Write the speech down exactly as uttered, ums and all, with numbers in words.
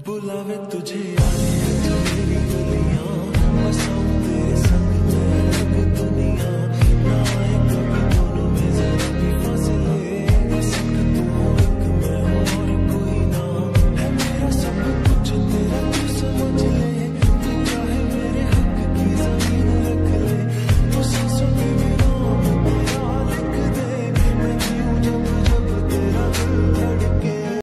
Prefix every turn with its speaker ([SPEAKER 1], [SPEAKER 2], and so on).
[SPEAKER 1] बुलावे तुझे यादें मेरी गलियां, बसाऊं तेरे संग मैं अलग दुनिया।